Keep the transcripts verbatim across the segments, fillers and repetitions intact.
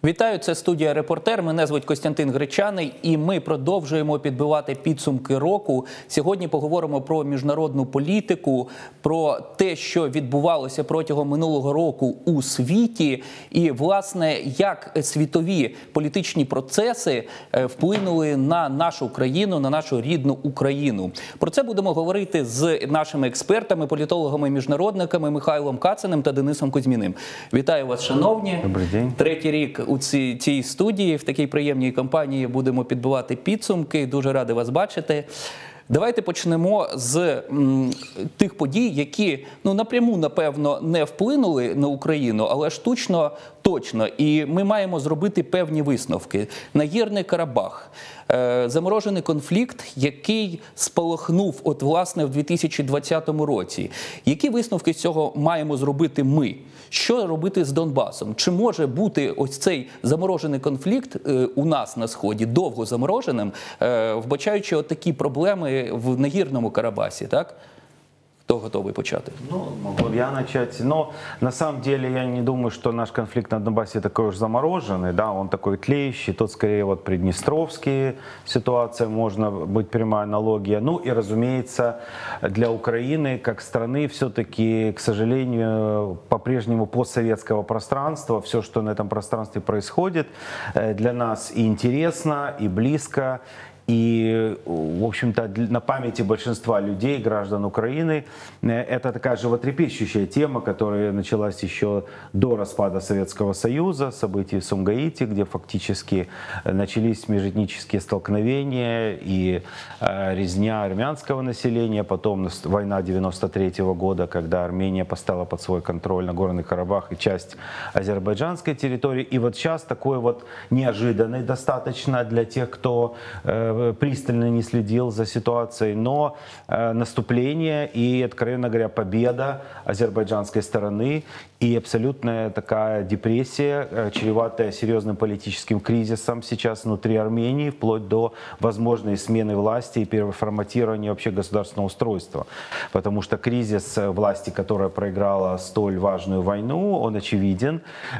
Вітаю, це студія «Репортер». Мене звуть Костянтин Гречаний, і ми продовжуємо підбивати підсумки року. Сьогодні поговоримо про міжнародну політику, про те, що відбувалося протягом минулого року у світі, і, власне, як світові політичні процеси вплинули на нашу країну, на нашу рідну Україну. Про це будемо говорити з нашими експертами, політологами, міжнародниками Михайлом Кациним та Денисом Кузьміним. Вітаю вас, шановні. Добрий день. Третій рік у цій, цій студії, в такій приємній компанії будемо підбивати підсумки. Дуже радий вас бачити. Давайте почнемо з м, тих подій, які ну, напряму, напевно, не вплинули на Україну, але штучно точно. І ми маємо зробити певні висновки. Нагірний Карабах. Е, заморожений конфлікт, який спалахнув от, власне, в дві тисячі двадцятому році. Які висновки з цього маємо зробити ми? Що робити з Донбасом? Чи може бути ось цей заморожений конфлікт е, у нас на Сході, довго замороженим, е, вбачаючи от такі проблеми в Нагірному Карабасі, так? Кто готовый почати? Ну, могу я начать. Но на самом деле я не думаю, что наш конфликт на Донбассе такой уж замороженный, да, он такой тлеющий, тут скорее вот приднестровские ситуации, можно быть прямая аналогия. Ну и, разумеется, для Украины как страны все-таки, к сожалению, по-прежнему постсоветского пространства, все, что на этом пространстве происходит, для нас и интересно, и близко. И, в общем-то, на памяти большинства людей, граждан Украины, это такая животрепещущая тема, которая началась еще до распада Советского Союза, событий в Сумгаите, где фактически начались межэтнические столкновения и резня армянского населения, потом война девяносто третьего года, когда Армения поставила под свой контроль Нагорный Карабах и часть азербайджанской территории. И вот сейчас такой вот неожиданный достаточно для тех, кто пристально не следил за ситуацией, но э, наступление и, откровенно говоря, победа азербайджанской стороны и абсолютная такая депрессия, э, чреватая серьезным политическим кризисом сейчас внутри Армении, вплоть до возможной смены власти и переформатирования вообще государственного устройства. Потому что кризис власти, которая проиграла столь важную войну, он очевиден.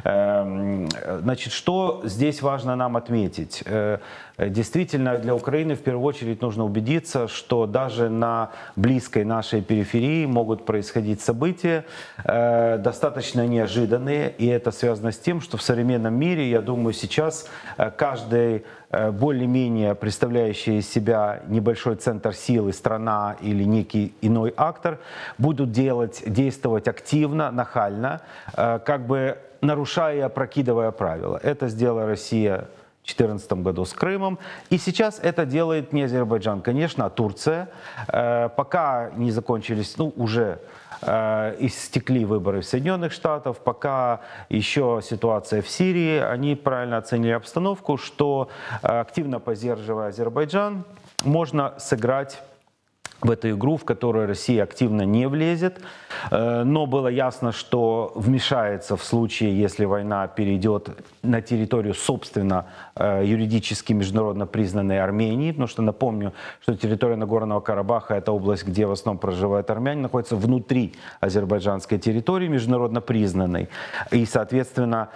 Э, значит, что здесь важно нам отметить? Э, действительно, для Украины в первую очередь нужно убедиться, что даже на близкой нашей периферии могут происходить события э, достаточно неожиданные, и это связано с тем, что в современном мире, я думаю, сейчас э, каждый э, более-менее представляющий из себя небольшой центр силы, страна или некий иной актор будут делать, действовать активно, нахально, э, как бы нарушая и опрокидывая правила. Это сделала Россия в две тысячи четырнадцатом году с Крымом. И сейчас это делает не Азербайджан, конечно, а Турция. Э, пока не закончились, ну, уже э, истекли выборы в Соединенных Штатах, пока еще ситуация в Сирии, они правильно оценили обстановку, что э, активно поддерживая Азербайджан, можно сыграть в эту игру, в которую Россия активно не влезет, но было ясно, что вмешается в случае, если война перейдет на территорию, собственно, юридически международно признанной Армении, потому что напомню, что территория Нагорного Карабаха, это область, где в основном проживают армяне, находится внутри азербайджанской территории, международно признанной, и, соответственно,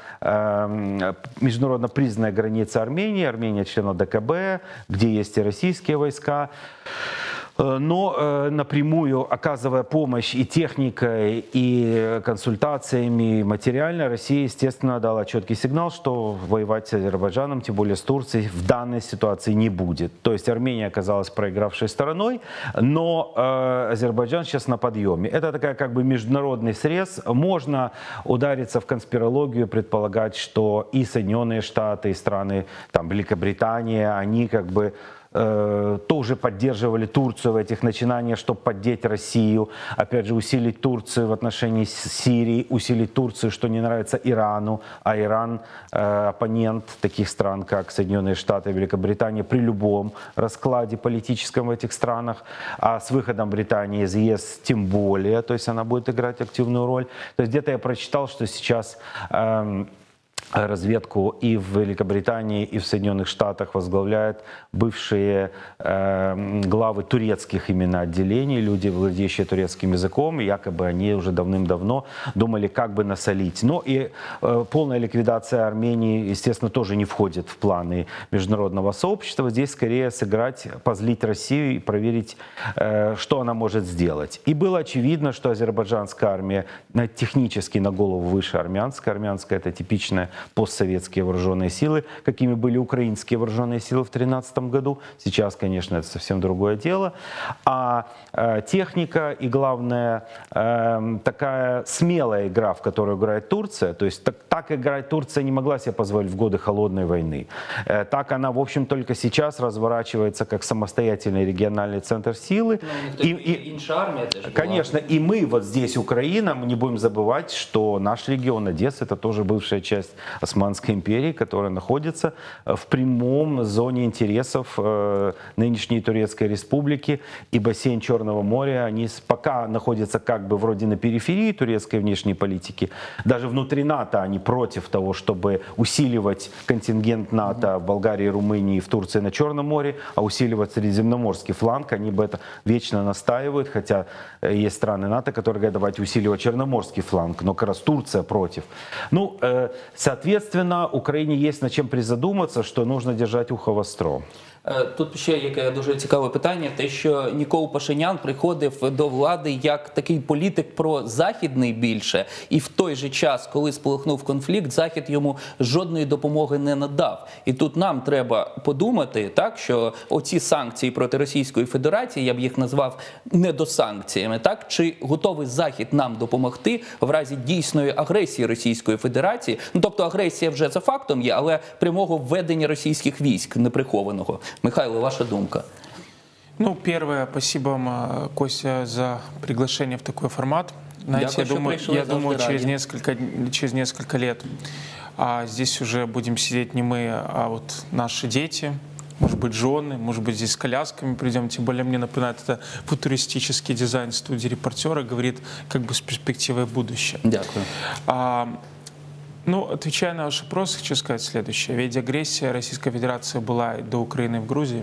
международно признанная граница Армении, Армения член ОДКБ, где есть и российские войска. Но э, напрямую, оказывая помощь и техникой, и консультациями, и материально, Россия, естественно, дала четкий сигнал, что воевать с Азербайджаном, тем более с Турцией, в данной ситуации не будет. То есть Армения оказалась проигравшей стороной, но э, Азербайджан сейчас на подъеме. Это такая как бы международный срез. Можно удариться в конспирологию, предполагать, что и Соединенные Штаты, и страны, там, Великобритания, они как бы тоже поддерживали Турцию в этих начинаниях, чтобы поддеть Россию, опять же, усилить Турцию в отношении Сирии, усилить Турцию, что не нравится Ирану, а Иран э, оппонент таких стран, как Соединенные Штаты и Великобритания, при любом раскладе политическом в этих странах, а с выходом Британии из ЕС тем более, то есть она будет играть активную роль. То есть где-то я прочитал, что сейчас э, разведку и в Великобритании, и в Соединенных Штатах возглавляют бывшие э, главы турецких именно отделений, люди, владеющие турецким языком, и якобы они уже давным-давно думали, как бы насолить. Но и э, полная ликвидация Армении, естественно, тоже не входит в планы международного сообщества. Здесь скорее сыграть, позлить Россию и проверить, э, что она может сделать. И было очевидно, что азербайджанская армия на, технически на голову выше армянской. Армянская — это типичная постсоветские вооруженные силы, какими были украинские вооруженные силы в две тысячи тринадцатом году. Сейчас, конечно, это совсем другое дело. А э, техника и, главное, э, такая смелая игра, в которую играет Турция, то есть так, так играть Турция не могла себе позволить в годы холодной войны. Э, так она, в общем, только сейчас разворачивается как самостоятельный региональный центр силы. Ну, и, и, армия, конечно, и мы вот здесь, Украина, мы не будем забывать, что наш регион Одесса — это тоже бывшая часть Османской империи, которая находится в прямом зоне интересов э, нынешней Турецкой республики, и бассейн Черного моря, они пока находятся как бы вроде на периферии турецкой внешней политики, даже внутри НАТО они против того, чтобы усиливать контингент НАТО в Болгарии, Румынии, в Турции на Черном море, а усиливать средиземноморский фланг, они бы это вечно настаивают, хотя есть страны НАТО, которые говорят, давайте усиливать черноморский фланг, но как раз Турция против. Ну, э, Соответственно, Україні є над чим призадуматися, що потрібно держати ухо востро. Тут ще яке дуже цікаве питання, те, що Нікол Пашинян приходив до влади як такий політик прозахідний більше, і в той же час, коли спалахнув конфлікт, Захід йому жодної допомоги не надав. І тут нам треба подумати, так, що оці санкції проти Російської Федерації, я б їх назвав недосанкціями, так, чи готовий Захід нам допомогти в разі дійсної агресії Російської Федерації? Ну, тобто агресія вже за фактом є, але прямого введення російських військ неприхованого. Михайло, ваша думка? Ну, первое, спасибо вам, Костя, за приглашение в такой формат. Знаете, Дякую, я думаю, пришли, я думаю через, ради. несколько, через несколько лет а здесь уже будем сидеть не мы, а вот наши дети, может быть, жены, может быть, здесь с колясками придем. Тем более мне напоминает это футуристический дизайн студии «Репортера», говорит как бы с перспективой будущего. Дякую. А, Ну, отвечая на ваш вопрос, хочу сказать следующее. Ведь агрессия Российской Федерации была до Украины в Грузии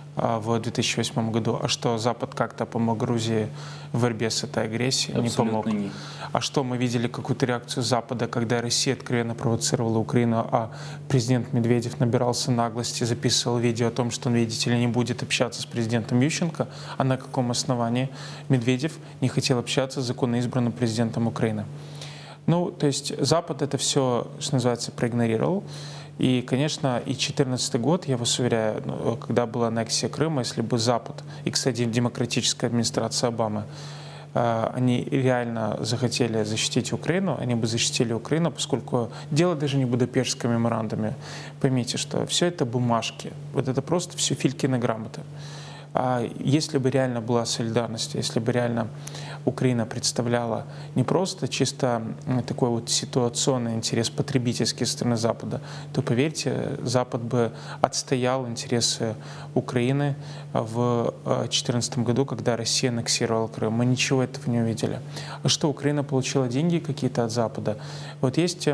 в две тысячи восьмом году. А что, Запад как-то помог Грузии в борьбе с этой агрессией? Абсолютно не помог. Нет. А что, мы видели какую-то реакцию Запада, когда Россия откровенно провоцировала Украину, а президент Медведев набирался наглости, записывал видео о том, что он, видите ли, не будет общаться с президентом Ющенко, а на каком основании Медведев не хотел общаться с законно избранным президентом Украины? Ну, то есть Запад это все, что называется, проигнорировал. И, конечно, и две тысячи четырнадцатый год, я вас уверяю, когда была аннексия Крыма, если бы Запад, и, кстати, демократическая администрация Обамы, они реально захотели защитить Украину, они бы защитили Украину, поскольку дело даже не в Будапештском меморандуме. Поймите, что все это бумажки, вот это просто все Филькины грамоты. А если бы реально была солидарность, если бы реально Украина представляла не просто чисто такой вот ситуационный интерес потребительский со стороны Запада, то, поверьте, Запад бы отстоял интересы Украины в две тысячи четырнадцатом году, когда Россия аннексировала Крым. Мы ничего этого не увидели. А что, Украина получила деньги какие-то от Запада? Вот есть,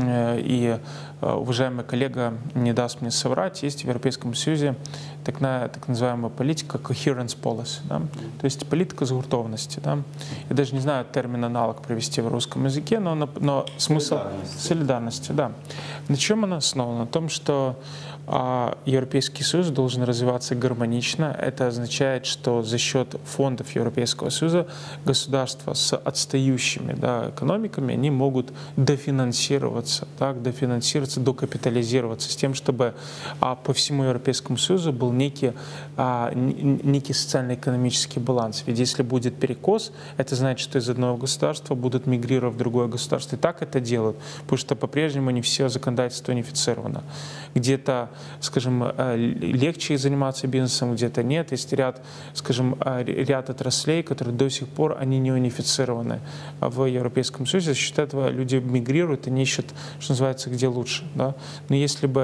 и уважаемый коллега не даст мне соврать, есть в Европейском Союзе так, на, так называемая политика coherence policy, да? То есть политика сгуртованности. Да? Я даже не знаю термин аналог привести в русском языке, но, но смысл солидарности. Да. На чем она основана? На том, что а, Европейский Союз должен развиваться гармонично. Это означает, что за счет фондов Европейского Союза государства с отстающими, да, экономиками, они могут дофинансироваться, так, дофинансироваться, докапитализироваться с тем, чтобы а, по всему Европейскому Союзу был некий, а, некий социально-экономический баланс. Ведь если будет перекос, это значит, что из одного государства будут мигрировать в другое государство. И так это делают, потому что по-прежнему не все законодательство унифицировано. Где-то, скажем, легче заниматься бизнесом, где-то нет. Есть ряд, скажем, ряд отраслей, которые до сих пор они не унифицированы в Европейском Союзе. За счет этого люди мигрируют, они ищут, что называется, где лучше. Да? Но если бы,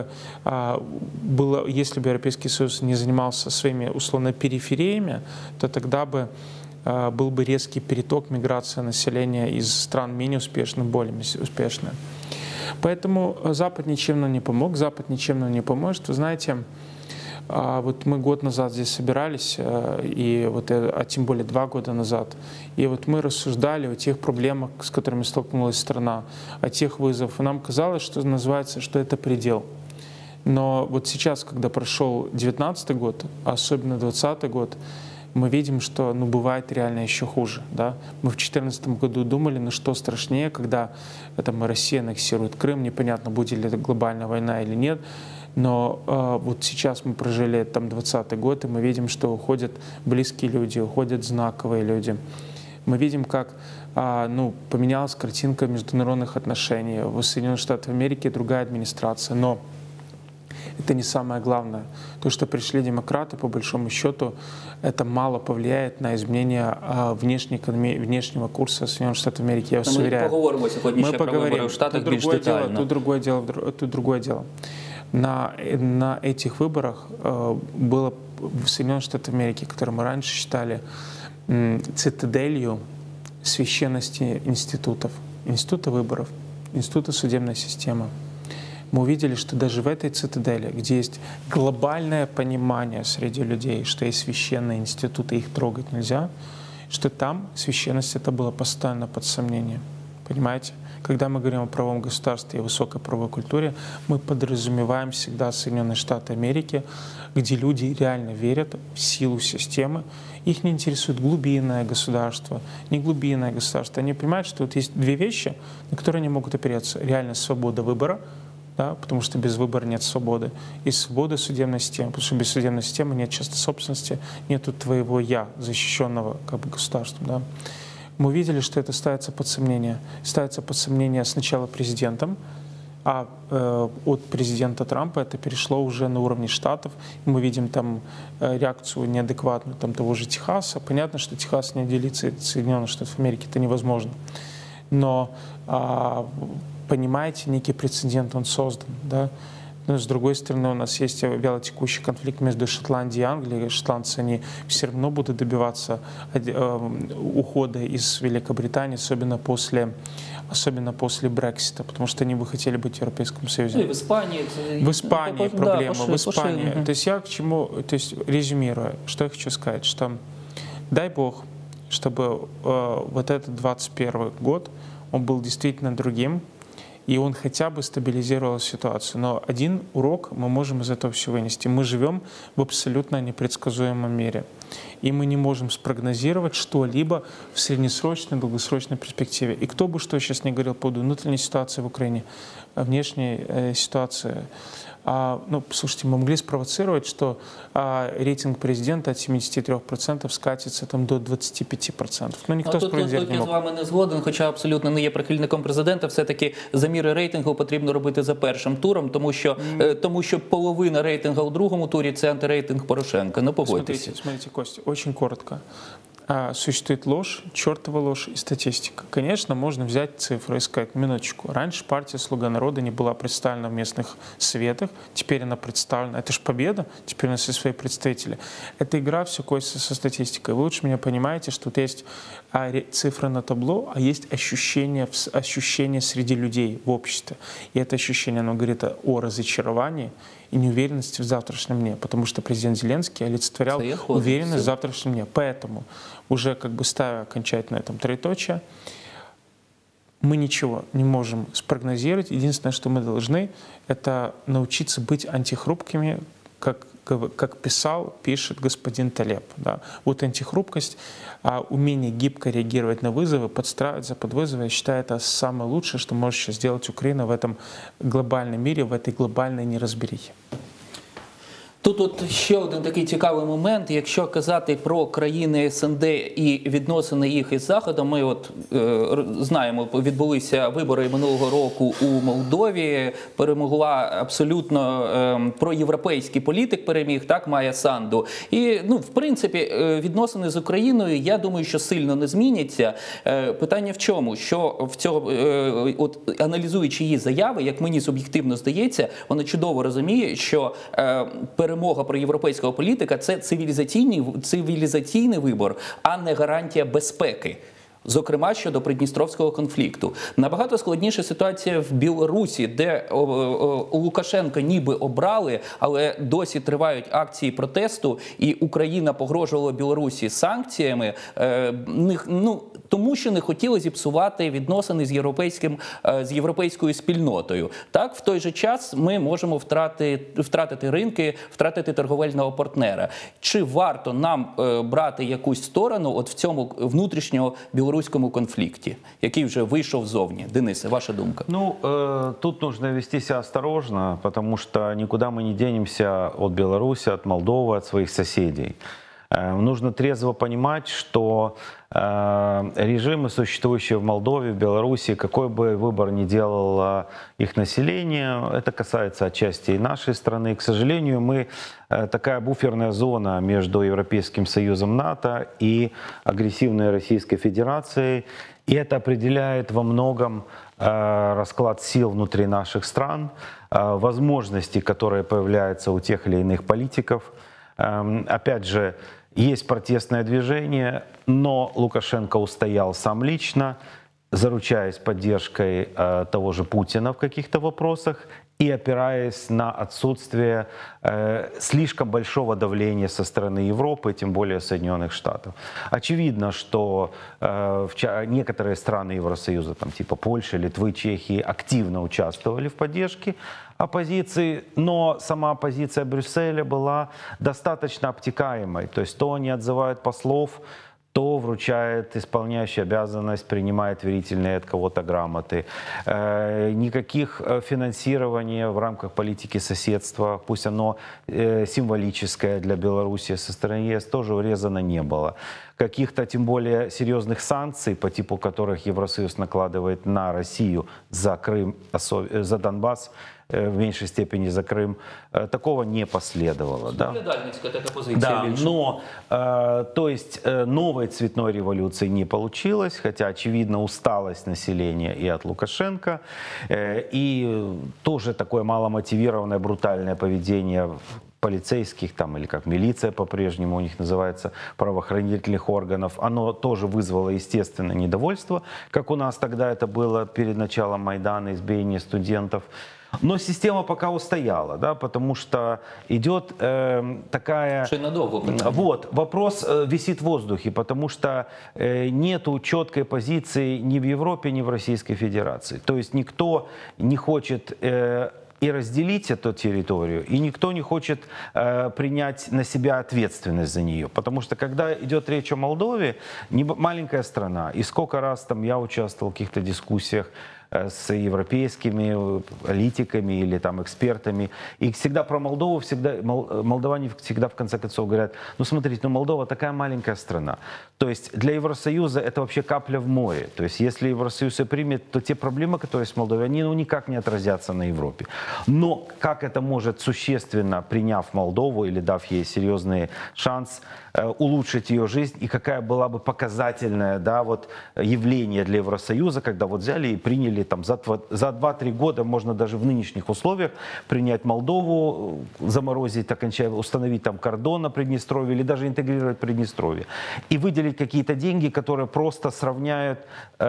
было, если бы Европейский Союз не занимался своими, условно, перифериями, то тогда бы был бы резкий переток, миграция населения из стран менее успешных в более успешные. Поэтому Запад ничем нам не помог, Запад ничем нам не поможет. Вы знаете, вот мы год назад здесь собирались, и вот, а тем более два года назад, и вот мы рассуждали о тех проблемах, с которыми столкнулась страна, о тех вызовах. И нам казалось, что называется, что это предел. Но вот сейчас, когда прошел девятнадцатый год, а особенно двадцатый год, мы видим, что ну, бывает реально еще хуже. Да? Мы в две тысячи четырнадцатом году думали, ну что страшнее, когда там, Россия аннексирует Крым, непонятно, будет ли это глобальная война или нет. Но э, вот сейчас мы прожили там двадцатый год, и мы видим, что уходят близкие люди, уходят знаковые люди. Мы видим, как э, ну, поменялась картинка международных отношений. В Соединенных Штатах Америки другая администрация. Но это не самое главное. То, что пришли демократы, по большому счету, это мало повлияет на изменение э, внешней экономии, внешнего курса Соединенных Штатов Америки. Я вас Ми уверяю. поговоримо сьогодні Мы ще про вибори в Штатах тут більш другое дело, детально. тут другое дело, тут другое дело. На, на этих выборах э, было в Соединенных Штатах Америки, которые мы раньше считали м, цитаделью священности институтов, института выборов, института судебной системы. Мы увидели, что даже в этой цитадели, где есть глобальное понимание среди людей, что есть священные институты, их трогать нельзя, что там священность это было поставлено под сомнение. Понимаете? Когда мы говорим о правовом государстве и высокой правовой культуре, мы подразумеваем всегда Соединенные Штаты Америки, где люди реально верят в силу системы. Их не интересует глубинное государство, не глубинное государство. Они понимают, что вот есть две вещи, на которые они могут опереться. Реально свобода выбора, да, потому что без выбора нет свободы, и свобода судебной системы, потому что без судебной системы нет частной собственности, нету твоего «я», защищенного как бы государством. Да. Мы увидели, что это ставится под сомнение. Ставится под сомнение сначала президентом, а э, от президента Трампа это перешло уже на уровне штатов. Мы видим там э, реакцию неадекватную там, того же Техаса. Понятно, что Техас не отделится от Соединенных Штатов Америки, это невозможно. Но, э, понимаете, некий прецедент он создан. Да? Но, с другой стороны, у нас есть вялотекущий конфликт между Шотландией и Англией. Шотландцы, они все равно будут добиваться ухода из Великобритании, особенно после, особенно после Брексита, потому что они бы хотели быть в Европейском Союзе. Ну, и в Испании. В Испании да, проблема, пошли, в Испании. пошли. То есть я к чему, то есть резюмируя, что я хочу сказать, что дай Бог, чтобы э, вот этот двадцать первый год, он был действительно другим, и он хотя бы стабилизировал ситуацию. Но один урок мы можем из этого все вынести. Мы живем в абсолютно непредсказуемом мире. И мы не можем спрогнозировать что-либо в среднесрочной, долгосрочной перспективе. И кто бы что сейчас ни говорил по поводу внутренней ситуации в Украине, внешней э, ситуации, а, ну, слушайте, мы могли спровоцировать, что а, рейтинг президента от семидесяти трёх процентов скатится там, до двадцати пяти процентов. Ну, ніхто Ну, тут, тут, спрогнозировать тут не я з мог. вами не згоден, хоча абсолютно не є прихильником президента. Все-таки заміри рейтингу потрібно робити за першим туром, тому що, е, тому що половина рейтингу у другому турі – це антирейтинг Порошенка. Ну, погодьтеся. Смотрите, смотрите, Костя, очень коротко. А, существует ложь, чертова ложь и статистика. Конечно, можно взять цифры и сказать, минуточку, раньше партия «Слуга народа» не была представлена в местных советах, теперь она представлена. Это же победа, теперь у нас есть свои представители. Это игра все Костя со статистикой. Вы лучше меня понимаете, что тут есть а, ре, цифры на табло, а есть ощущение, в, ощущение среди людей в обществе. И это ощущение, оно говорит о, о разочаровании и неуверенности в завтрашнем дне, потому что президент Зеленский олицетворял уверенность в завтрашнем дне. Поэтому, уже как бы ставя окончательно этом троеточие, мы ничего не можем спрогнозировать. Единственное, что мы должны, это научиться быть антихрупкими, как, как писал, пишет господин Талеб. Да. Вот антихрупкость, а умение гибко реагировать на вызовы, подстраиваться под вызовы, я считаю, это самое лучшее, что может сейчас сделать Украина в этом глобальном мире, в этой глобальной неразберихе. Тут от ще один такий цікавий момент. Якщо казати про країни СНД і відносини їх із Заходом, ми от е, знаємо, відбулися вибори минулого року у Молдові, перемогла абсолютно е, проєвропейський політик, переміг, так, Майя Санду. І, ну, в принципі, відносини з Україною, я думаю, що сильно не зміняться. Е, питання в чому? Що в цього, е, от, аналізуючи її заяви, як мені суб'єктивно здається, вона чудово розуміє, що е, перемога проєвропейського політика – це цивілізаційний, цивілізаційний вибор, а не гарантія безпеки. Зокрема, щодо придністровського конфлікту. Набагато складніша ситуація в Білорусі, де о, о, Лукашенка ніби обрали, але досі тривають акції протесту, і Україна погрожувала Білорусі санкціями, е, не, ну, тому що не хотіли зіпсувати відносини з, європейським, е, з європейською спільнотою. Так, в той же час ми можемо втратити, втратити ринки, втратити торговельного партнера. Чи варто нам е, брати якусь сторону от в цьому внутрішнього білоруському конфлікті, який вже вийшов зовні? Денисе, ваша думка? Ну, э, тут нужно вести себя осторожно, потому что никуда мы не денемся от Беларуси, от Молдовы, от своих соседей. Э, нужно трезво понимать, что э, режимы, существующие в Молдове, в Беларуси, какой бы выбор ни делало их население, это касается отчасти и нашей страны. К сожалению, мы э, такая буферная зона между Европейским Союзом, НАТО и агрессивной Российской Федерацией. И это определяет во многом э, расклад сил внутри наших стран, э, возможности, которые появляются у тех или иных политиков. Э, опять же, есть протестное движение, но Лукашенко устоял сам лично, заручаясь поддержкой э, того же Путина в каких-то вопросах и опираясь на отсутствие э, слишком большого давления со стороны Европы, тем более Соединенных Штатов. Очевидно, что э, в, некоторые страны Евросоюза, там, типа Польши, Литвы, Чехии, активно участвовали в поддержке оппозиции, но сама оппозиция Брюсселя была достаточно обтекаемой. То есть то они отзывают послов, то вручает исполняющий обязанность, принимает верительные от кого-то грамоты. Э, никаких финансирования в рамках политики соседства, пусть оно э, символическое для Беларуси со стороны ЕС, тоже урезано не было. Каких-то, тем более, серьезных санкций, по типу которых Евросоюз накладывает на Россию за Крым, за Донбасс, в меньшей степени за Крым, такого не последовало. Да? Да, но, э, то есть, э, новой цветной революции не получилось, хотя, очевидно, усталость населения и от Лукашенко, э, и тоже такое маломотивированное, брутальное поведение полицейских, там, или как милиция по-прежнему у них называется, правоохранительных органов, оно тоже вызвало, естественно, недовольство, как у нас тогда это было перед началом Майдана, избиение студентов. Но система пока устояла, да, потому что идет э, такая... Что надолго, вот, вопрос э, висит в воздухе, потому что э, нету четкой позиции ни в Европе, ни в Российской Федерации. То есть никто не хочет... Э, и разделить эту территорию, и никто не хочет э, принять на себя ответственность за нее. Потому что когда идет речь о Молдове, не маленькая страна, и сколько раз там я участвовал в каких-то дискуссиях с европейскими политиками или там экспертами. И всегда про Молдову, всегда, молдаване всегда в конце концов говорят, ну смотрите, ну Молдова такая маленькая страна. То есть для Евросоюза это вообще капля в море. То есть если Евросоюз и примет, то те проблемы, которые есть в Молдове, они ну, никак не отразятся на Европе. Но как это может существенно, приняв Молдову или дав ей серьезный шанс, улучшить ее жизнь, и какая была бы показательное, да, вот, явление для Евросоюза, когда вот взяли и приняли там, за, за два-три года, можно даже в нынешних условиях принять Молдову, заморозить окончательно, установить там кордон на Приднестровье или даже интегрировать Приднестровье. И выделить какие-то деньги, которые просто сравняют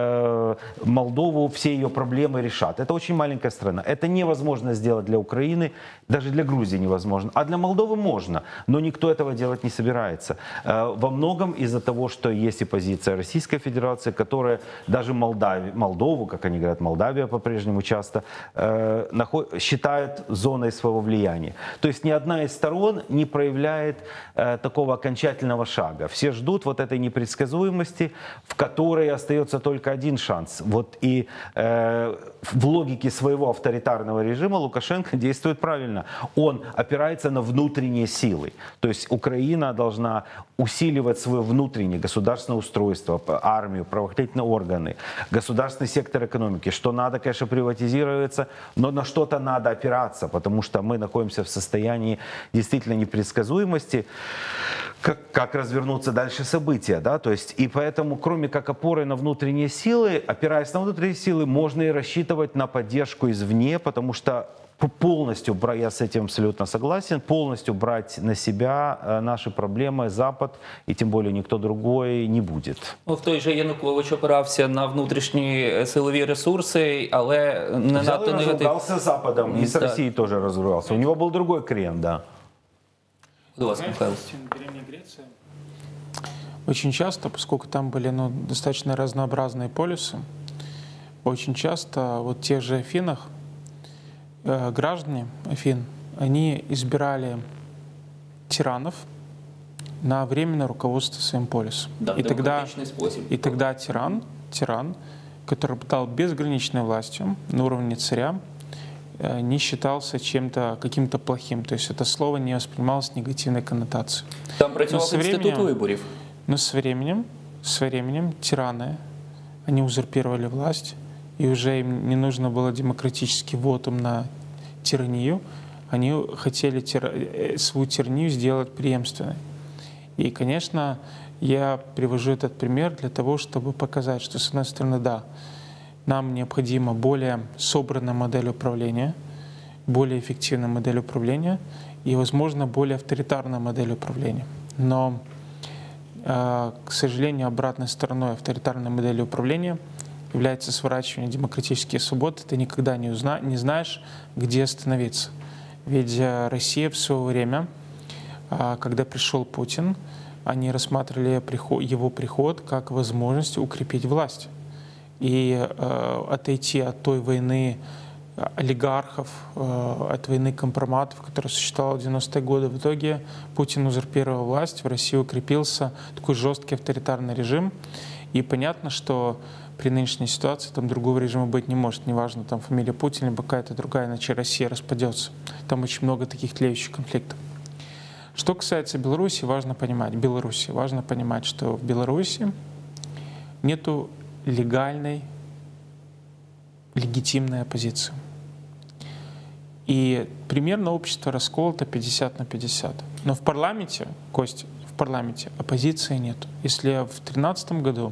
э, Молдову, все ее проблемы решат. Это очень маленькая страна. Это невозможно сделать для Украины, даже для Грузии невозможно. А для Молдовы можно, но никто этого делать не собирается. Во многом из-за того, что есть и позиция Российской Федерации, которая даже Молдавию, Молдову, как они говорят, Молдавия по-прежнему часто, э, наход, считают зоной своего влияния. То есть ни одна из сторон не проявляет э, такого окончательного шага. Все ждут вот этой непредсказуемости, в которой остается только один шанс. Вот и э, в логике своего авторитарного режима Лукашенко действует правильно. Он опирается на внутренние силы. То есть Украина должна усиливать свое внутреннее государственное устройство, армию, правоохранительные органы, государственный сектор экономики. Что надо, конечно, приватизироваться, но на что-то надо опираться, потому что мы находимся в состоянии действительно непредсказуемости, как, как развернутся дальше события. Да? То есть, и поэтому, кроме как опоры на внутренние силы, опираясь на внутренние силы, можно и рассчитывать на поддержку извне, потому что полностью, бра- я с этим абсолютно согласен, полностью брать на себя э, наши проблемы Запад, и тем более никто другой не будет. Ну, в той же Янукович опирався на внутрішні е, силові ресурси, але не Взял и надто негативно. разругался с Западом, и с Да. Россией тоже разругался. У него был другой крен, да. До вас, Знаете, Михайло. в Древней Греции очень часто, поскольку там были ну, достаточно разнообразные полюсы, очень часто вот в тех же Афинах э, граждане Афин, они избирали тиранов на временное руководство своим полюсом. Да, в и, тогда, демократичний спосіб. и тогда тиран, тиран, который обладал безграничной властью на уровне царя, э, не считался чем-то каким-то плохим. То есть это слово не воспринималось негативной коннотацией. Там працював со інститут временем- виборів. Но с временем, с временем тираны, они узурпировали власть, и уже им не нужно было демократический вотум на тиранию, они хотели тира- э, свою тиранию сделать преемственной. И, конечно, я привожу этот пример для того, чтобы показать, что, с одной стороны, да, нам необходима более собранная модель управления, более эффективная модель управления и, возможно, более авторитарная модель управления. Но Э, к сожалению, обратной стороной авторитарной модели управления является сворачивание демократических свобод. Ты никогда не, узна, не знаешь, где остановиться. Ведь э, Россия в свое время, э, когда пришел Путин, они рассматривали приход, его приход как возможность укрепить власть и э, отойти от той войны олигархов, э, от войны компроматов, которая существовала в девяностые годы. В итоге Путин узурпировал власть, в России укрепился такой жесткий авторитарный режим. И понятно, что при нынешней ситуации там другого режима быть не может. Неважно, там фамилия Путина, либо какая-то другая, иначе Россия распадется. Там очень много таких тлеющих конфликтов. Что касается Беларуси, важно понимать, Беларуси, важно понимать, что в Беларуси нету легальной, легитимной оппозиции. И примерно общество расколото пятьдесят на пятьдесят. Но в парламенте, Костя, в парламенте оппозиции нет. Если в две тысячи тринадцатом году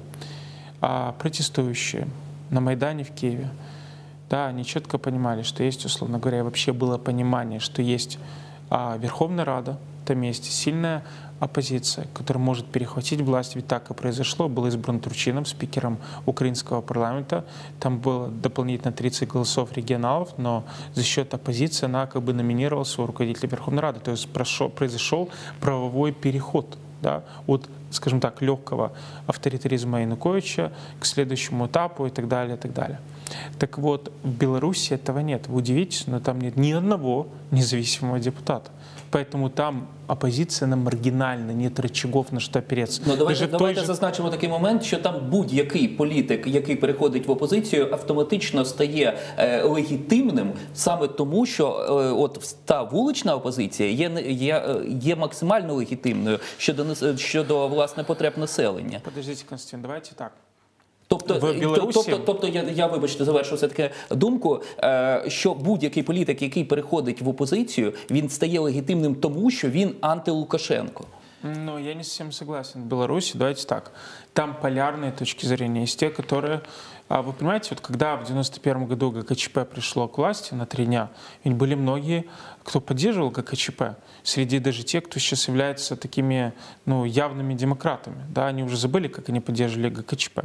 а, протестующие на Майдане в Киеве, да, они четко понимали, что есть, условно говоря, вообще было понимание, что есть а, Верховная Рада, там есть сильная оппозиция, которая может перехватить власть, ведь так и произошло. Был избран Турчином, спикером украинского парламента. Там было дополнительно тридцать голосов регионалов, но за счет оппозиции она как бы номинировала своего руководителя Верховной Рады. То есть прошел, произошел правовой переход, да, от, скажем так, легкого авторитаризма Януковича к следующему этапу и так далее, и так далее. Так вот, в Беларуси этого нет. Вы удивитесь, но там нет ни одного независимого депутата. Поэтому там опозиція на маргінальна, нет рычагов на що опереться. Ну, давайте, Даже в той давайте же- зазначимо такий момент, що там будь-який політик, який переходить в опозицію, автоматично стає е, легітимним саме тому, що е, от та вулична опозиція є, не- є, е, є максимально легітимною щодо, нес- щодо власне потреб населення. Подождите, Константин, давайте так. Тобто, В Білорусі- тобто, тобто я, я вибачте, завершу все-таки думку, е, що будь-який політик, який переходить в опозицію, він стає легітимним тому, що він антилукашенко. Ну, я не совсем согласен. В Беларуси, давайте так, там полярные точки зрения. Есть те, которые... А вы понимаете, вот когда в девяносто первом году ГКЧП пришло к власти на три дня, ведь были многие, кто поддерживал ГКЧП, среди даже тех, кто сейчас является такими, ну, явными демократами. Да, они уже забыли, как они поддерживали ГКЧП.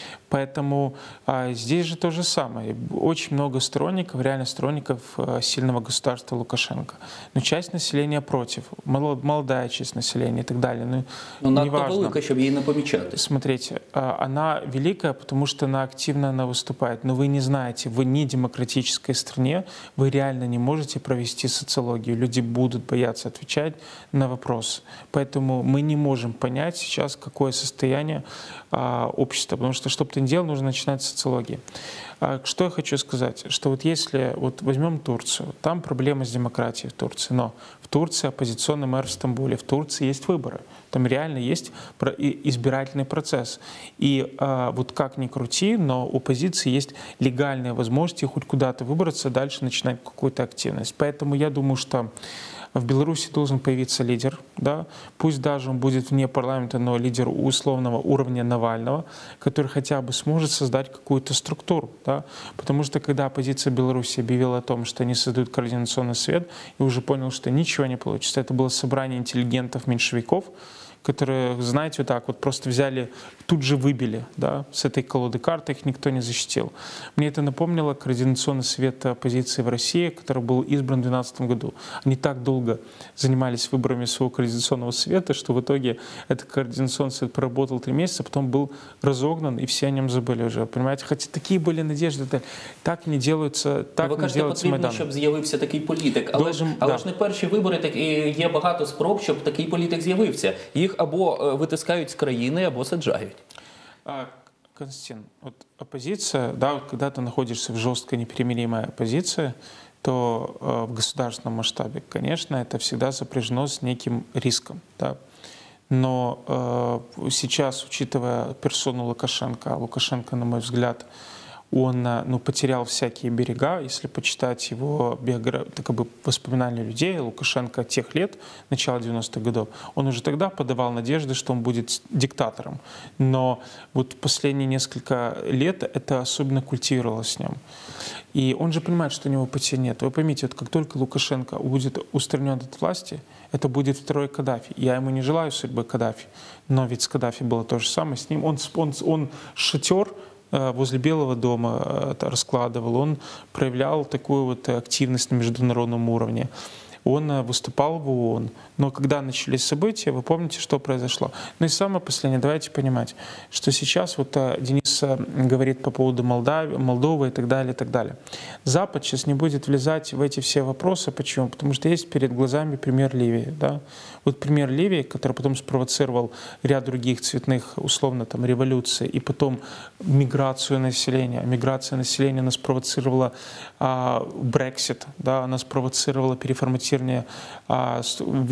Поэтому а, здесь же то же самое. Очень много сторонников, реально сторонников а, сильного государства Лукашенко. Но часть населения против, молод- молодая часть населения и так далее. Ну, Ну, надто неважно. велика, щоб її не помічати. Смотрите, а, она великая, потому что она активно она выступает. Но вы не знаете, в недемократической стране вы реально не можете провести социологию. Люди будут бояться отвечать на вопросы. Поэтому мы не можем понять сейчас, какое состояние а, общества. Потому что, чтобы ты не делал, нужно начинать с социологии. А, что я хочу сказать? Что вот если вот возьмем Турцию, там проблема с демократией в Турции. Но в Турции оппозиционный мэр в Стамбуле, в Турции есть выборы. Там реально есть про- и- избирательный процесс. И а, вот как ни крути, но у оппозиции есть легальные возможности хоть куда-то выбраться, дальше начинать какую-то активность. Поэтому я думаю, что В Беларуси должен появиться лидер, да, пусть даже он будет вне парламента, но лидер условного уровня Навального, который хотя бы сможет создать какую-то структуру, да, потому что когда оппозиция Беларуси объявила о том, что они создают координационный совет, и уже понял, что ничего не получится, это было собрание интеллигентов-меньшевиков, которые, знаете, вот так вот просто взяли, тут же выбили, да, с этой колоды карт, их никто не защитил. Мне это напомнило Координационный совет оппозиции в России, который был избран в две тысячи двенадцатом году. Они так долго занимались выборами своего Координационного совета, что в итоге этот Координационный совет проработал три месяца, потом был разогнан, и все о нем забыли уже, понимаете? Хотя такие были надежды, так не делаються, так Ви не кажете, делается потрібно, Майдан. щоб з'явився такий політик. Але, Должен, ж, але да. ж не перші вибори, так і є багато спроб, щоб такий політик з'явився. Їх або е, витискають з країни, або саджають. А, Константин, вот оппозиция, да, вот когда ты находишься в жесткой непримиримой оппозиции, то э, в государственном масштабе, конечно, это всегда сопряжено с неким риском, да. Но э, сейчас, учитывая персону Лукашенко, а Лукашенко, на мой взгляд, он ну, потерял всякие берега, если почитать его биографию, как бы воспоминания людей, Лукашенко тех лет, начала девяностых годов, он уже тогда подавал надежды, что он будет диктатором. Но вот последние несколько лет это особенно культивировалось с ним. И он же понимает, что у него пути нет. Вы поймите, вот как только Лукашенко будет устранен от власти, это будет второй Каддафи. Я ему не желаю судьбы Каддафи, но ведь с Каддафи было то же самое. С ним он, он, он шатер возле Белого дома раскладывал, он проявлял такую вот активность на международном уровне. Он выступал в ООН. Но когда начались события, вы помните, что произошло. Ну и самое последнее, давайте понимать, что сейчас вот Денис говорит по поводу Молдавии, Молдовы и так далее, и так далее. Запад сейчас не будет влезать в эти все вопросы. Почему? Потому что есть перед глазами пример Ливии. Да? Вот пример Ливии, который потом спровоцировал ряд других цветных, условно, там, революций, и потом миграцию населения. Миграция населения она спровоцировала Брексит, да? Она спровоцировала переформатирование а,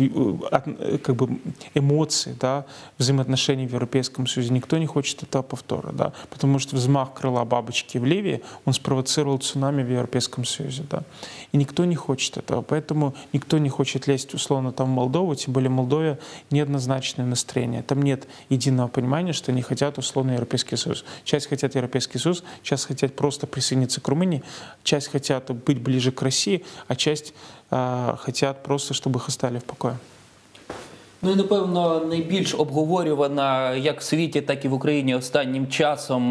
как бы эмоций, да, взаимоотношений в Европейском Союзе. Никто не хочет этого повтора, да, потому что взмах крыла бабочки в Ливии, он спровоцировал цунами в Европейском Союзе. Да, и никто не хочет этого, поэтому никто не хочет лезть условно там в Молдову, тем более в Молдове неоднозначное настроение. Там нет единого понимания, что они хотят условно Европейский Союз. Часть хотят Европейский Союз, часть хотят просто присоединиться к Румынии, часть хотят быть ближе к России, а часть а, хотят просто, чтобы их оставили в покое. Ну і, напевно, найбільш обговорювана як в світі, так і в Україні останнім часом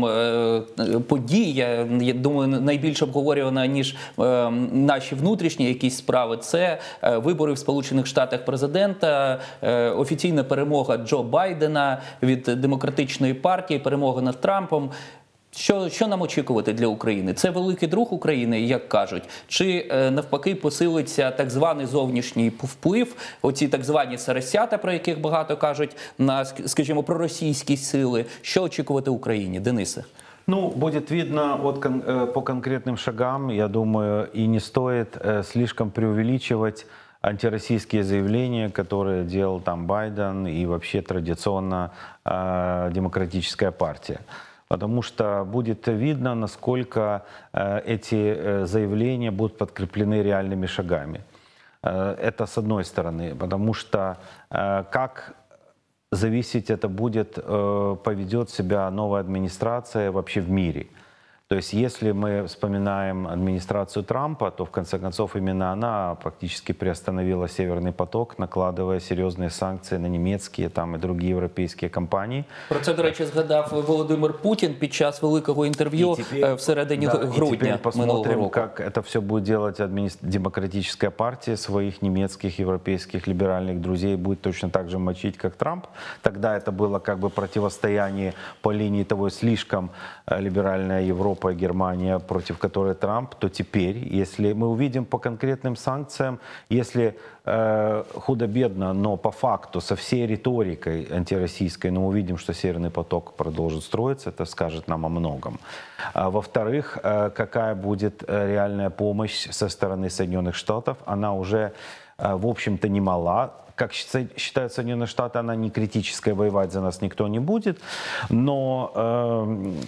подія, я думаю, найбільш обговорювана, ніж наші внутрішні якісь справи, це вибори в Сполучених Штатах президента, офіційна перемога Джо Байдена від Демократичної партії, перемога над Трампом. Що, що нам очікувати для України? Це великий друг України, як кажуть? Чи е, навпаки посилиться так званий зовнішній вплив, оці так звані сарасята, про яких багато кажуть, на, скажімо, проросійські сили? Що очікувати Україні? Денисе? Ну, будет видно от, по конкретным шагам, я думаю, и не стоит слишком преувеличивать антироссийские заявления, которые делал там Байден и вообще традиционно э, демократическая партия. Потому что будет видно, насколько э, эти э, заявления будут подкреплены реальными шагами. Э, это с одной стороны, потому что э, как зависеть это будет, э, поведет себя новая администрация вообще в мире. То есть если мы вспоминаем администрацию Трампа, то в конце концов именно она практически приостановила Северный поток, накладывая серьезные санкции на немецкие там, и другие европейские компании. Про це, до речі, згадав Володимир Путін під час великого інтерв'ю в середині да, грудня минулого року. Как это все будет делать админи... демократическая партия своих немецких, европейских либеральных друзей, будет точно так же мочить, как Трамп. Тогда это было как бы противостояние по линии того слишком либеральная Европа и Германия, против которой Трамп, то теперь, если мы увидим по конкретным санкциям, если э, худо-бедно, но по факту со всей риторикой антироссийской, но увидим, что Северный поток продолжит строиться, это скажет нам о многом. А, во-вторых, э, какая будет реальная помощь со стороны Соединенных Штатов, она уже, э, в общем-то, немала. Как считают Соединенные Штаты, она не критическая, воевать за нас никто не будет, но... Э,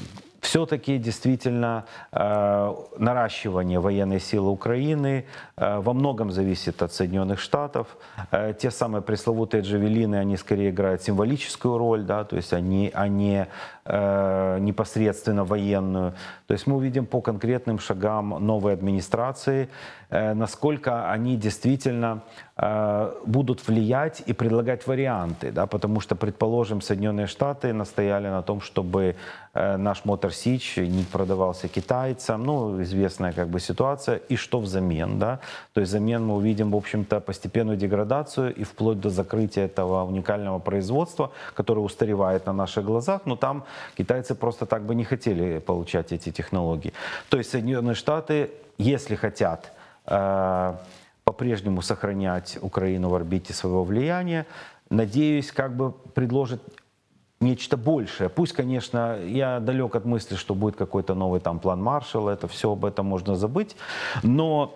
все-таки действительно э, наращивание военной силы Украины э, во многом зависит от Соединенных Штатов. Э, те самые пресловутые джавелины, они скорее играют символическую роль, да, то есть они, они э, непосредственно военную. То есть мы увидим по конкретным шагам новой администрации, э, насколько они действительно э, будут влиять и предлагать варианты, да, потому что, предположим, Соединенные Штаты настояли на том, чтобы э, наш Мотор Сич не продавался китайцам, ну, известная как бы ситуация, и что взамен, да, то есть взамен мы увидим, в общем-то, постепенную деградацию и вплоть до закрытия этого уникального производства, которое устаревает на наших глазах, но там китайцы просто так бы не хотели получать эти технологии. То есть Соединенные Штаты, если хотят э, по-прежнему сохранять Украину в орбите своего влияния, надеюсь, как бы предложит нечто большее. Пусть, конечно, я далек от мысли, что будет какой-то новый там план Маршалла, это все об этом можно забыть, но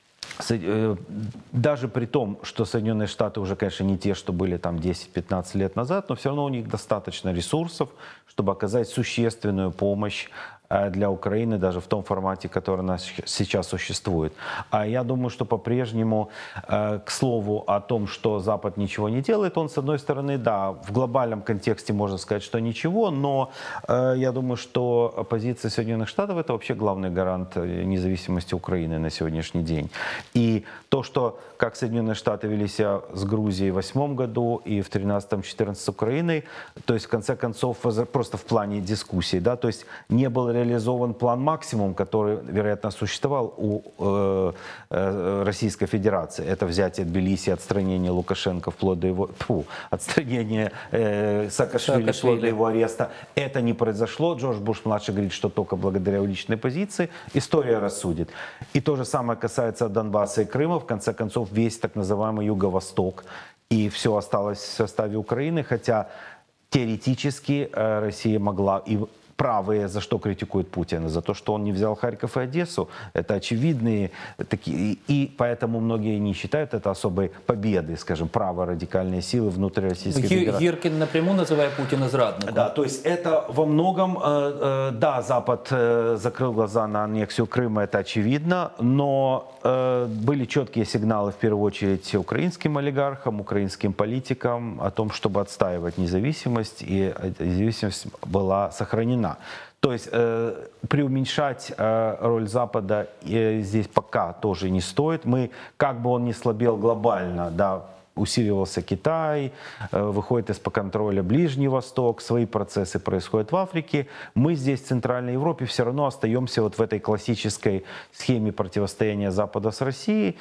даже при том, что Соединенные Штаты уже, конечно, не те, что были там десять-пятнадцать лет назад, но все равно у них достаточно ресурсов, чтобы оказать существенную помощь для Украины даже в том формате, который у нас сейчас существует. А я думаю, что по-прежнему, к слову о том, что Запад ничего не делает, он, с одной стороны, да, в глобальном контексте можно сказать, что ничего, но я думаю, что позиция Соединенных Штатов — это вообще главный гарант независимости Украины на сегодняшний день. И то, что как Соединенные Штаты вели себя с Грузией в восьмом году и в тринадцатом-четырнадцатом с Украиной, то есть в конце концов просто в плане дискуссий, да, то есть не был реализован план максимум, который, вероятно, существовал у э, э, Российской Федерации. Это взятие Тбилиси, отстранение Лукашенко вплоть до его, фу, отстранение э, Саакашвили вплоть до его ареста. Это не произошло. Джордж Буш-младший говорит, что только благодаря личной позиции. История рассудит. И то же самое касается Донбасса и Крыма. В конце концов, весь так называемый Юго-Восток и все осталось в составе Украины, хотя теоретически э, Россия могла и правые, за что критикуют Путина? За то, что он не взял Харьков и Одессу. Это очевидные такие. И поэтому многие не считают это особой победой, скажем, праворадикальной силы внутри Российской Федерации. Гиркин напрямую называет Путина зрадником. Да, то есть это во многом, э, э, да, Запад э, закрыл глаза на аннексию Крыма, это очевидно, но э, были четкие сигналы, в первую очередь, украинским олигархам, украинским политикам о том, чтобы отстаивать независимость, и независимость была сохранена. То есть э, преуменьшать э, роль Запада э, здесь пока тоже не стоит. Мы, как бы он ни слабел глобально, да, усиливался Китай, э, выходит из-под контроля Ближний Восток, свои процессы происходят в Африке. Мы здесь, в Центральной Европе, все равно остаемся вот в этой классической схеме противостояния Запада с Россией.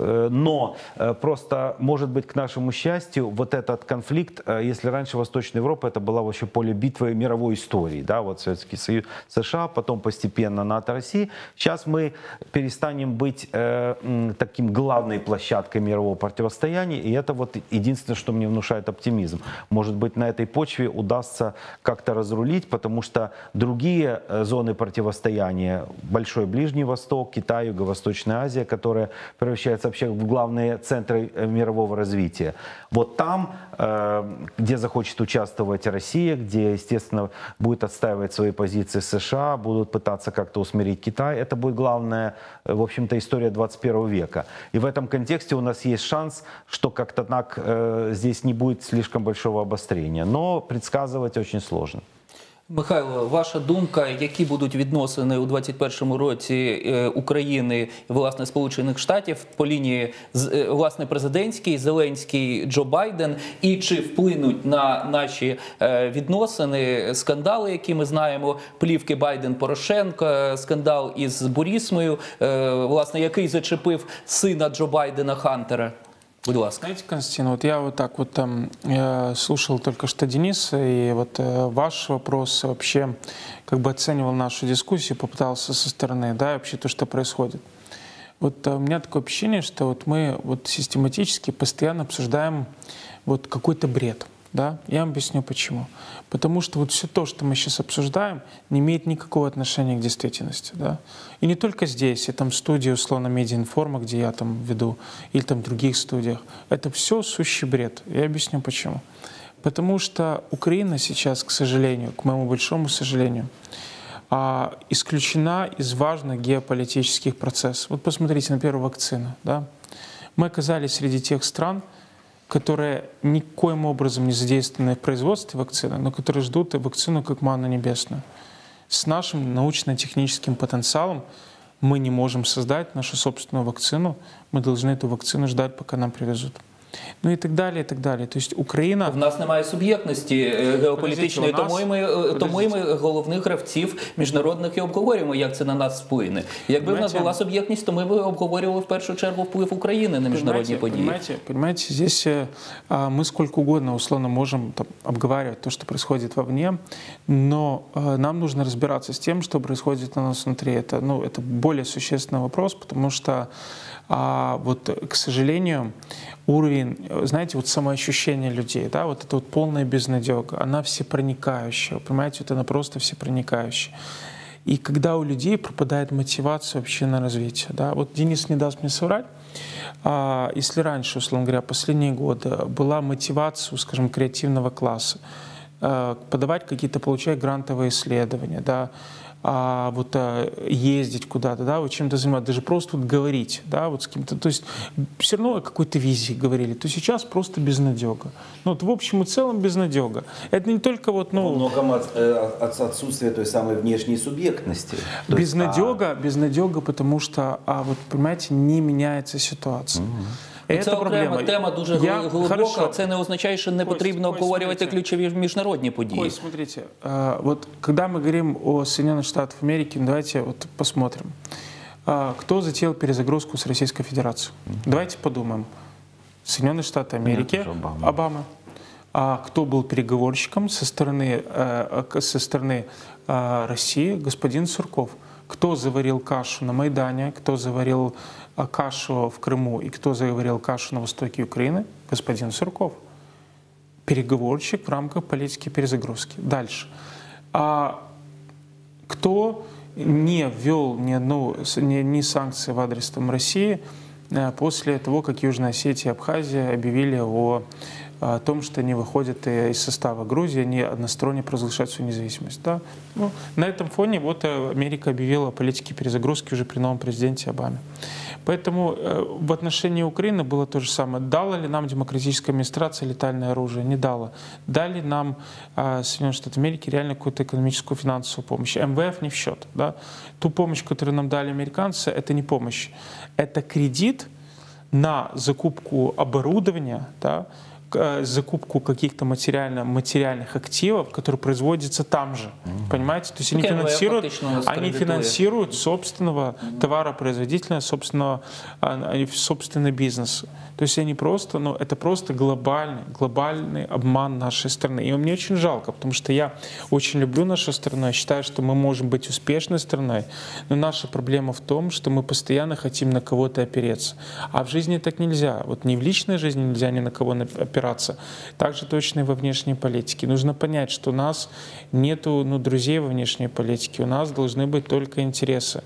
Но просто, может быть, к нашему счастью, вот этот конфликт, если раньше Восточная Европа это была вообще поле битвы мировой истории, да, вот Советский Союз, США, потом постепенно НАТО, Россия, сейчас мы перестанем быть э, таким главной площадкой мирового противостояния, и это вот единственное, что мне внушает оптимизм. Может быть, на этой почве удастся как-то разрулить, потому что другие зоны противостояния, Большой Ближний Восток, Китай, Юго-Восточная Азия, которая превращается вообще в главные центры мирового развития. Вот там, где захочет участвовать Россия, где, естественно, будет отстаивать свои позиции США, будут пытаться как-то усмирить Китай, это будет главная, в общем-то, история двадцать первого века. И в этом контексте у нас есть шанс, что как-то так здесь не будет слишком большого обострения. Но предсказывать очень сложно. Михайло, ваша думка, які будуть відносини у двадцять першому році України і, власне, Сполучених Штатів по лінії, власне, президентській, Зеленський, Джо Байден, і чи вплинуть на наші відносини скандали, які ми знаємо, плівки Байден-Порошенко, скандал із Бурісмою, власне, який зачепив сина Джо Байдена Хантера? Будь ласка. Знаете, Константин, вот я вот так вот там э, слушал только что Дениса, и вот э, ваш вопрос вообще как бы оценивал нашу дискуссию, попытался со стороны, да, вообще то, что происходит. Вот э, у меня такое ощущение, что вот мы вот систематически постоянно обсуждаем вот какой-то бред. Да? Я вам объясню почему. Потому что вот все то, что мы сейчас обсуждаем, не имеет никакого отношения к действительности. Да? И не только здесь, и там студия, условно, Медиаинформа, где я там веду, или там в других студиях. Это все сущий бред. Я объясню почему. Потому что Украина сейчас, к сожалению, к моему большому сожалению, а, исключена из важных геополитических процессов. Вот посмотрите на первую вакцину. Да? Мы оказались среди тех стран, которые никоим образом не задействованы в производстве вакцины, но которые ждут вакцину как манну небесную. С нашим научно-техническим потенциалом мы не можем создать нашу собственную вакцину, мы должны эту вакцину ждать, пока нам привезут. Ну і так далі, і так далі. Тобто Україна... В нас немає суб'єктності геополітичної, Подождите, тому, і ми, тому і ми головних гравців міжнародних і обговорюємо, як це на нас вплине. Якби в нас була суб'єктність, то ми б обговорювали в першу чергу вплив України на міжнародні події. Понимаете, понимаете, здесь а, мы сколько угодно условно можем там, обговаривать то, что происходит вовне, но а, нам нужно разбираться с тем, что происходит у нас внутри. Это, ну, это более существенный вопрос, потому что а, вот, к сожалению, уровень, знаете, вот самоощущение людей, да, вот это вот полная безнадега, она всепроникающая, понимаете, вот она просто всепроникающая. И когда у людей пропадает мотивация вообще на развитие, да, вот Денис не даст мне соврать, а, если раньше, условно говоря, последние годы была мотивация, скажем, креативного класса, а, подавать какие-то, получать грантовые исследования, да, а вот а, ездить куда-то, да, вот чем-то заниматься, даже просто вот говорить, да, вот с кем-то, то есть все равно о какой-то визии говорили, то сейчас просто безнадега. Ну вот в общем и целом безнадега. Это не только вот, ну... Во многом от, от отсутствия той самой внешней субъектности. Безнадега, а... безнадега, потому что, а вот, понимаете, не меняется ситуация. Угу. Це окрема проблема. Тема дуже Я... глибока. Хорошо. Це не означає, що не Кость, потрібно Кость, обговорювати смотрите. ключові міжнародні події. Ой, смотрите, вот когда мы говорим о Соединенных Штатах Америки, давайте вот посмотрим, кто затеял перезагрузку с Российской Федерацией. Давайте подумаем. Соединенные Штаты Америки, Нет, Обама. Обама. А кто был переговорщиком со стороны, со стороны России? Господин Сурков. Кто заварил кашу на Майдане, кто заварил кашу в Крыму и кто заварил кашу на востоке Украины? Господин Сурков. Переговорщик в рамках политики перезагрузки. Дальше. А кто не ввел ни, одну, ни, ни санкции в адрес там, России после того, как Южная Осетия и Абхазия объявили о, о том, что они выходят из состава Грузии, они односторонне провозглашают свою независимость. Да? Ну, на этом фоне вот Америка объявила о политике перезагрузки уже при новом президенте Обаме. Поэтому э, в отношении Украины было то же самое. Дала ли нам демократическая администрация летальное оружие? Не дала. Дали нам э, Соединенные Штаты Америки реально какую-то экономическую финансовую помощь. эм вэ эф не в счет. Да? Ту помощь, которую нам дали американцы, это не помощь. Это кредит на закупку оборудования, да, закупку каких-то материально, материальных активов, которые производятся там же. Mm-hmm. Понимаете? То есть они финансируют, они финансируют собственного товаропроизводителя, собственного, собственный бизнес. То есть они просто, ну, это просто глобальный, глобальный обман нашей страны. И мне очень жалко, потому что я очень люблю нашу страну, я считаю, что мы можем быть успешной страной, но наша проблема в том, что мы постоянно хотим на кого-то опереться. А в жизни так нельзя. Вот ни в личной жизни нельзя ни на кого опираться. Так же точно и во внешней политике. Нужно понять, что у нас нету, ну, друзей во внешней политике, у нас должны быть только интересы.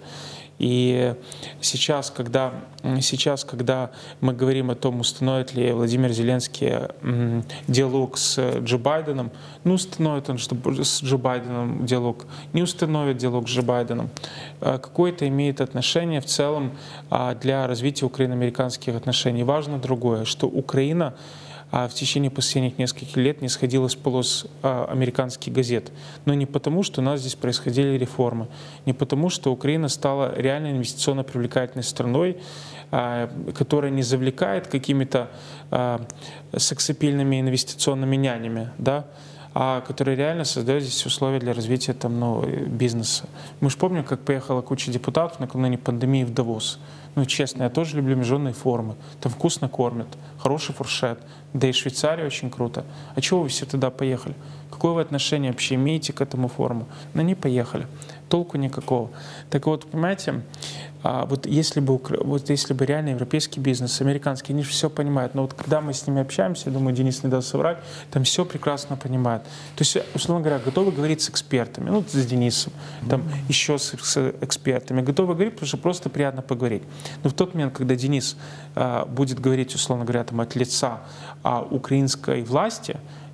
И сейчас когда, сейчас, когда мы говорим о том, установит ли Владимир Зеленский диалог с Джо Байденом, ну, установит он что с Джо Байденом диалог, не установит диалог с Джо Байденом, какое-то имеет отношение в целом для развития украино-американских отношений. Важно другое, что Украина в течение последних нескольких лет не сходила с полос американских газет. Но не потому, что у нас здесь происходили реформы, не потому, что Украина стала реально инвестиционно привлекательной страной, которая не завлекает какими-то сексапильными инвестиционными нянями, да, а которые реально создают здесь условия для развития там, ну, бизнеса. Мы же помним, как поехала куча депутатов накануне пандемии в Давос. Ну, честно, я тоже люблю международные форумы. Там вкусно кормят, хороший фуршет. Да и Швейцария очень круто. А чего вы все туда поехали? Какое вы отношение вообще имеете к этому форуму? Ну, не поехали. Толку никакого. Так вот, понимаете, вот если бы, вот если бы реально европейский бизнес, американский, они же все понимают. Но вот когда мы с ними общаемся, я думаю, Денис не даст соврать, там все прекрасно понимают. То есть, условно говоря, готовы говорить с экспертами, ну, с Денисом, там mm-hmm. еще с, с экспертами. Готовы говорить, потому что просто приятно поговорить. Но в тот момент, когда Денис а, будет говорить, условно говоря, там, от лица а, украинской власти,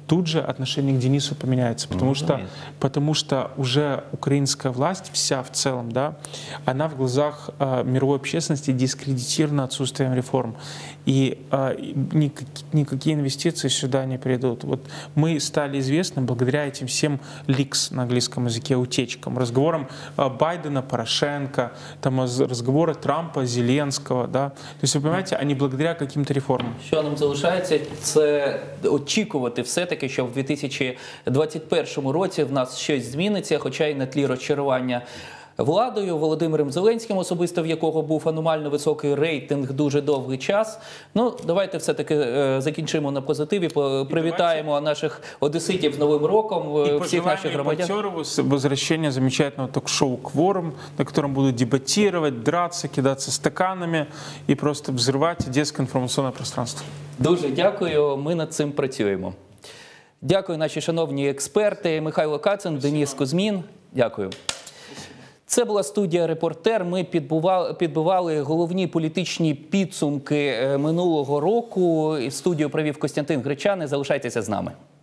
тут же отношение к Денису поменяется, потому, Ну, что, нет. потому что уже украинская власть вся в целом, да, она в глазах э, мировой общественности дискредитирована отсутствием реформ. И э, никак, никакие инвестиции сюда не придут. Вот мы стали известны благодаря этим всем ликс на английском языке, утечкам, разговорам э, Байдена, Порошенко, там, разговоры Трампа, Зеленского. Да? То есть, вы понимаете, они благодаря каким-то реформам. Що нам залишається, це очікувати все-таки, що в дві тисячі двадцять першому році в нас щось зміниться, хоча й на тлі розчарування владою, Володимиром Зеленським, особисто в якого був аномально високий рейтинг дуже довгий час. Ну, давайте все-таки е, закінчимо на позитиві, по- привітаємо наших одеситів з Новим роком, е, И всіх наших пожелаем громадян. Ипатерову с возвращения замечательного ток-шоу «Кворум», на котором будут дебатировать, драться, кидаться стаканами и просто взрывать детское информационное пространство. Дуже дякую, ми над цим працюємо. Дякую, наші шановні експерти Михайло Кацин, Деніс Кузьмін. Дякую. Це була студія «Репортер». Ми підбивали, підбивали головні політичні підсумки е, минулого року. І студію провів Костянтин Гречани. Залишайтеся з нами.